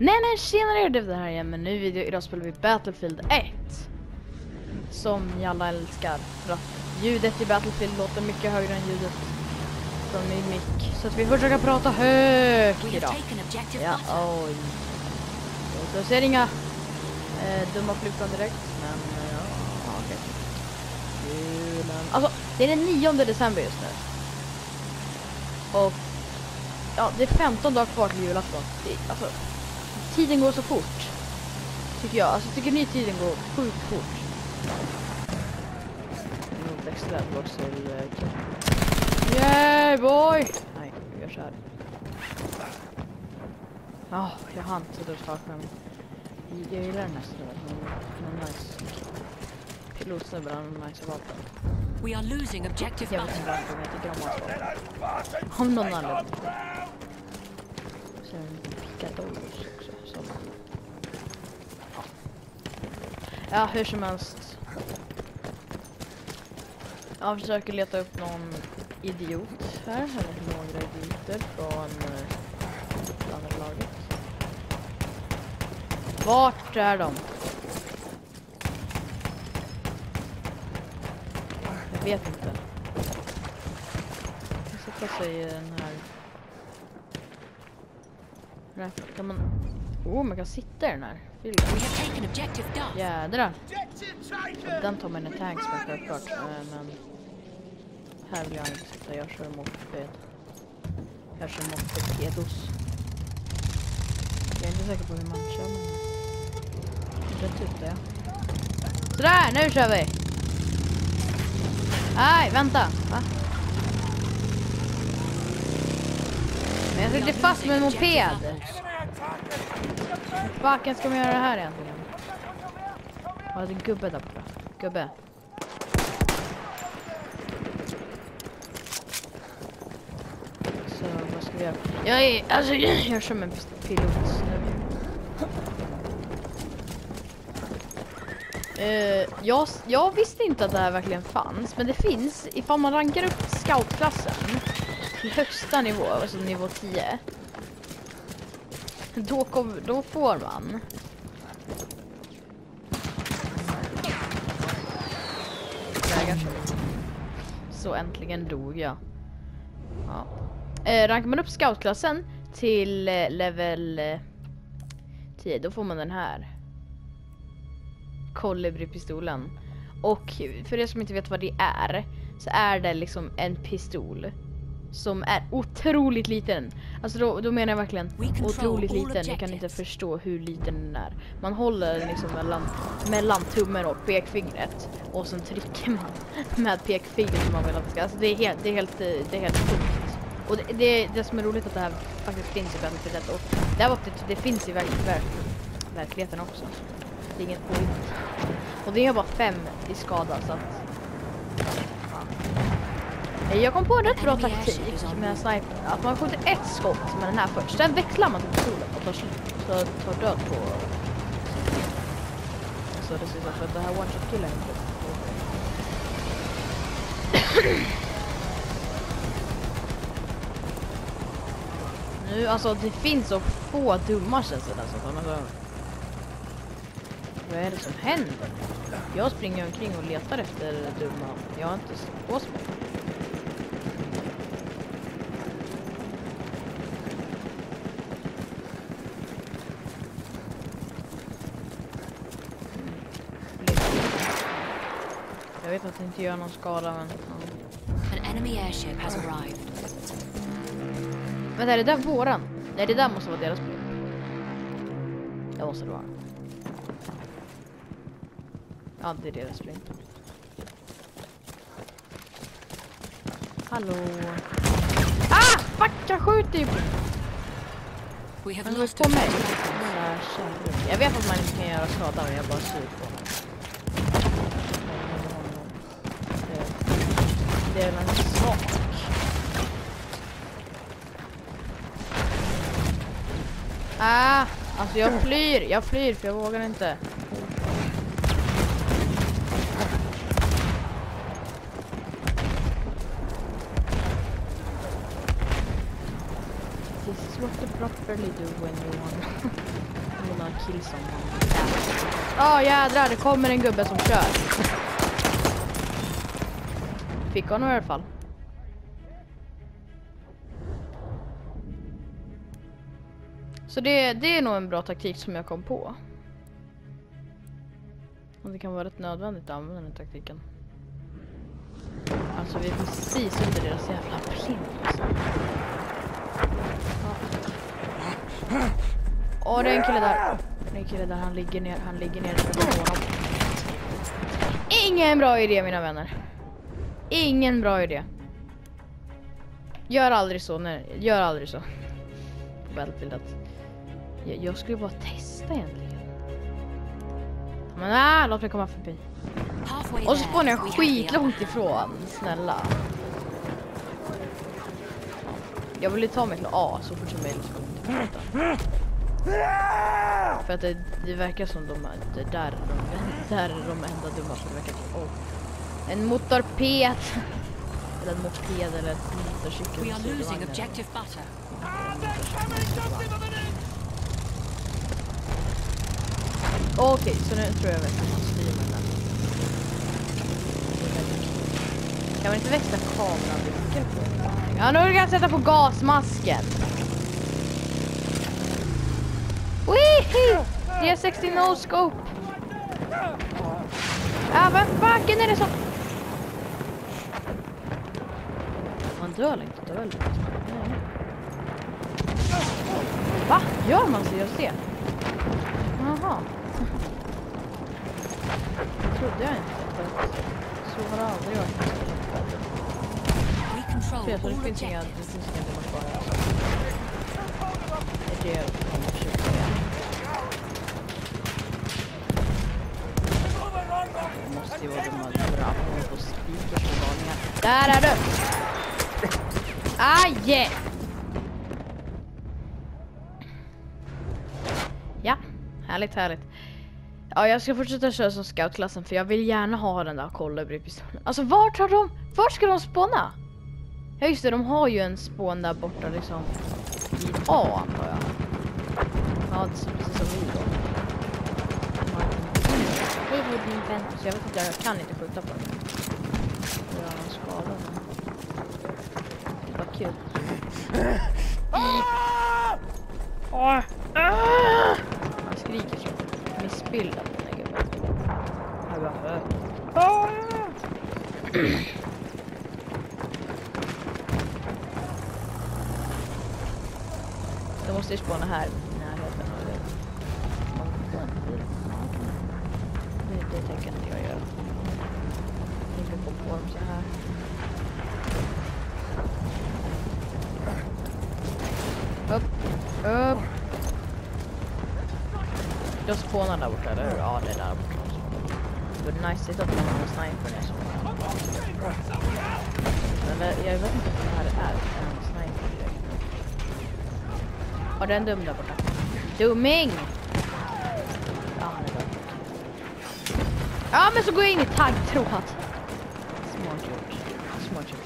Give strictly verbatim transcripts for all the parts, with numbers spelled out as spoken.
Nej nej, tjenare, det är det här igen, men nu video, idag spelar vi Battlefield ett. Som ni alla älskar, för att ljudet i Battlefield låter mycket högre än ljudet från min mic. Så att vi försöker prata högt idag. Ja, oj. Så jag ser inga eh, dumma flygplan direkt, men eh, ja, okej. Okay. Alltså, det är den nionde december just nu. Och ja, det är femton dagar kvar till julafton. Det, alltså, tiden går så fort, tycker jag. Alltså, tycker ni tiden går sjukt fort? Något extra också till... Yeah, boy! Nej, vi gör så här. Ja, oh, jag hann så då startar jag. Jag gillar den här stället. Den är nice. Pilotsnubben har nice vapen. We are losing objective. Jag vet inte varför jag tycker om vapen. Om någon annan. Så picadollos också. Som... Ja. ja, hur som helst. Jag försöker leta upp någon idiot här. Eller några idioter från uh, andra laget. Vart är de? Jag vet inte. Jag sätter sig i den här... Här kan man... Oh, man kan sitta i den här filmen. Jädrar. Den tar man en tanks med självklart. Men här vill jag inte sitta. Jag kör moped. Jag kör mopedos. Jag är inte säker på hur man kör, men rätt ut det. Sådär, nu kör vi! Nej, vänta! Va? Men jag sitter fast med en moped! Hur faken ska man göra det här egentligen? Ja, det är en gubbe där borta. Gubbe. Så, vad ska vi göra? Jag är, alltså, jag kör med en pilot nu. Uh, jag, jag visste inte att det här verkligen fanns, men det finns ifall man rankar upp scoutklassen till högsta nivå, alltså nivå tio. Då, kom, då får man så äntligen dog jag. Ja. Uh, rankar man upp scoutklassen till uh, level uh, tio, då får man den här Kolibri-pistolen. Och för er som inte vet vad det är, så är det liksom en pistol som är otroligt liten. Alltså då, då menar jag verkligen otroligt liten. Jag kan inte förstå hur liten den är. Man håller liksom mellan, mellan tummen och pekfingret, och sen trycker man med pekfingret som man vill att det ska. Alltså det är helt, det är helt, det är helt sjukt. Och det, det, det som är roligt att det här faktiskt finns i Battlefield, och det här vapnet, det finns i verk, verk, verkligheten också. Det är inget påhitt. Och det är bara fem i skada, så att... Ja. Jag kom på en rätt bra taktik med sniper. Att man skjuter ett skott med den här först. Sen växlar man till pistolen och tar slut. Så tar död på... Så det ser ut att det här one-shot killar inte. Nu, alltså det finns så få dumma känns det nästan. Alltså, vad är det som händer? Jag springer omkring och letar efter dumma. Jag har inte sett på mig. Jag vet att det inte gör någon skada, men... An enemy airship has arrived. Men är det där våran? Nej, det där måste vara deras problem. Det måste det vara. Ja, det är deras spring. Hallå. Ah! Fuck, jag skjuter ju. Han var på mig. Jag vet att man inte kan göra skada, men jag bara sur på mig. Det är en sak. Ah! Alltså jag flyr, jag flyr för jag vågar inte. This is what to properly do when you wanna, wanna kill someone. Ja, oh, jädrar, det kommer en gubbe som kör. Fick honom i alla fall. Så det, det är nog en bra taktik som jag kom på. Och det kan vara rätt nödvändigt att använda den taktiken. Alltså vi är precis under deras jävla plint. Åh, oh, det är en kille där. Det är en kille där, han ligger ner, han ligger ner under honom. Ingen bra idé, mina vänner. Ingen bra idé. Gör aldrig så, nej, gör aldrig så. Battlefield att jag, jag skulle bara testa egentligen. Men nej, låt mig komma förbi. Och så spånar jag skitlångt ifrån, snälla. Jag vill ta mig till A så fort som möjligt. För att det, det verkar som de är där, de, där är de enda dumma som verkar. Oh. En motorped. Eller en moped eller en motorcykel. We are losing objective butter. Okej, okay, så nu tror jag vet att man styr med den. Kan man inte växla kameran mycket på? Ja, nu kan jag sätta på gasmasken. Weehee! Det är sextio no scope. Ja, vad fucken är det som... Man dör inte, dör lite. Va? Gör man så? Jag ser. Jaha. Det trodde jag inte. För så har det aldrig varit. Så jag tror det finns inga... Det finns inga delar kvar. Det är det jag kommer att försöka göra. Det måste ju vara de här bra på skriker som vanliga. Där är du! Aj! Ja, härligt, härligt. Ja, jag ska fortsätta köra som scoutklassen för jag vill gärna ha den där kolibri-pistolen. Alltså, vart har de... Vart ska de spåna? Ja, just det, de har ju en spån där borta liksom i A, antar jag. Ja, det är precis som vi då. Så jag vet inte, jag kan inte skjuta på den. Jag har en skada. Det var kul. Han skriker så. Missbildad den här gubben. Jag bara hör. Jag måste ju spåna här i närheten av det. Det, det tänker inte jag göra. Jag tänker gå på dem så här. Upp, upp. Jag spånar där borta, eller hur? Ja, det är där borta. Det är nice att man har en sniper där som eller jag vet inte om det här är en sniper. Ja, det är en dum där borta. Dumming! Ja, han är där. Ja, men så går jag in i taggtråd. Smart gjort. Smart gjort.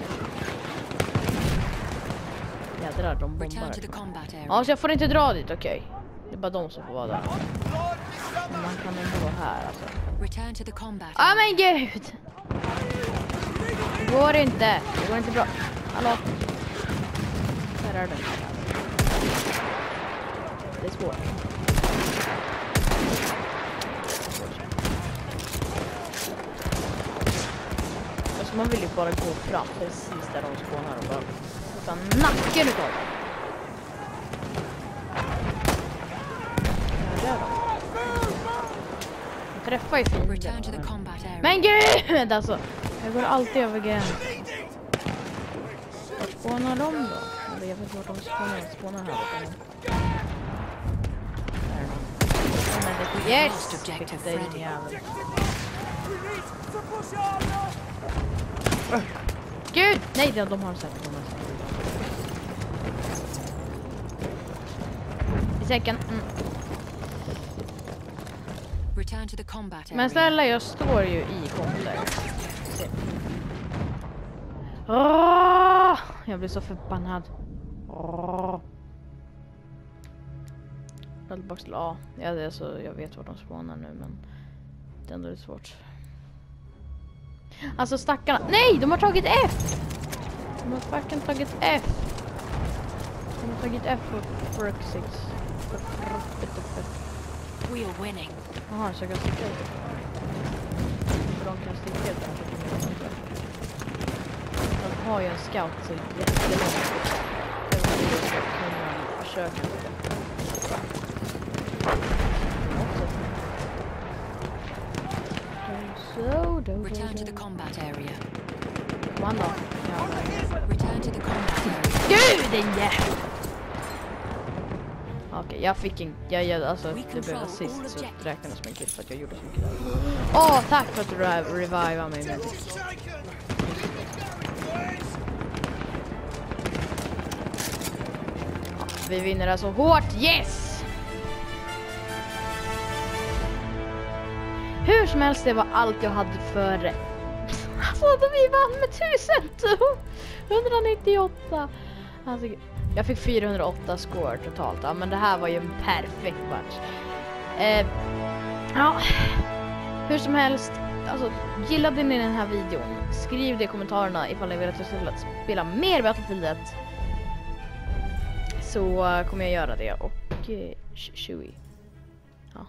Jädrar, de bombar. Ja, så jag får inte dra dit, okej. Okay. Det är bara de som får vara där. Men man kan ändå vara här, alltså. Ja, men gud! Det går inte. Det går inte bra. Hallå? Där är den. Det är svårt. Alltså man vill ju bara gå fram precis där de spånar och bara ta nacken utav dem. Där är de. Jag träffar ju fint. Men gud! Alltså, jag går alltid över gränsen. Var spånar de då? Eller jag vet inte vart de spånar. Spånar här. Yes! Det är en jävel. Gud! Nej, de, de har säkert på mig. I säcken. Mm. Men snälla, jag står ju i komplexer. Åh! Jag blir så förbannad. Åh! Battlebox, ja, ja det är så, jag vet var de spånar nu, men det är ändå lite svårt. Alltså stackarna, nej, de har tagit F! De har fucking tagit F! De har tagit F för Brexit. We are winning. Jaha, så jag kan sticka ut. För de kan sticka ut. De har ju en scout så jättelångt. Jag kan försöka. So, do, Return to the combat area. Kom an då. Return to the combat area. Gud, den jävla! Okej, okay, jag fick en... Jag, jag, alltså, det blev assist så det räknas som en kill för att jag gjorde så mycket där. Åh, oh, tack för att du revivade mig nu. Ja, vi vinner alltså hårt, yes! Hur som helst, det var allt jag hade före. Alltså, vi vann med tusen! hundranittioåtta. Alltså, jag fick fyrahundraåtta score totalt. Ja, men det här var ju en perfekt match. Eh, ja, hur som helst, alltså, gillade ni den här videon? Skriv det i kommentarerna ifall ni vill att jag ska spela mer Battlefield ett. Så uh, kommer jag göra det. Och uh, tjugo. Ja.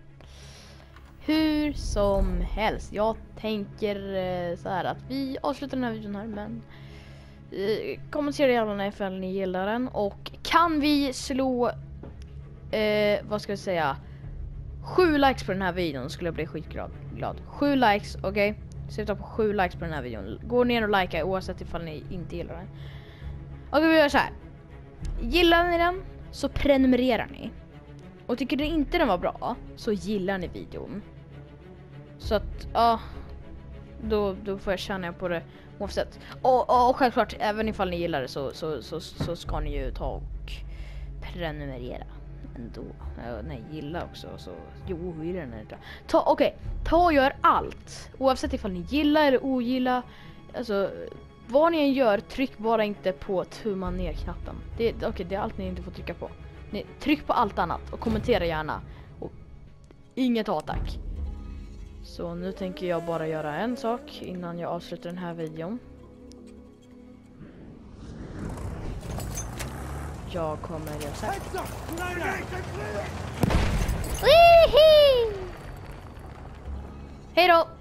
Hur som helst, jag tänker uh, så här att vi avslutar den här videon här, men uh, kommentera gärna ifall ni gillar den. Och kan vi slå uh, vad ska jag säga, sju likes på den här videon skulle jag bli skitglad. Glad. Sju likes, okej? Okay? Sluta på sju likes på den här videon. Gå ner och likea oavsett ifall ni inte gillar den. Och vi gör så här. Gillar ni den så prenumererar ni. Och tycker ni inte den var bra så gillar ni videon. Så att, ja, då, då får jag känna på det oavsett. Och, och självklart, även ifall ni gillar det så, så, så, så ska ni ju ta och prenumerera ändå. Nej, gilla också. Så, jo, gillar den inte. Ta, okej, okay, ta och gör allt. Oavsett ifall ni gillar eller ogillar. Alltså, vad ni än gör, tryck bara inte på tumma ner-knappen. Det, okej, okay, det är allt ni inte får trycka på. Ni, tryck på allt annat och kommentera gärna. Och inget hat, tack. Så nu tänker jag bara göra en sak innan jag avslutar den här videon. Jag kommer göra så här. Hej då!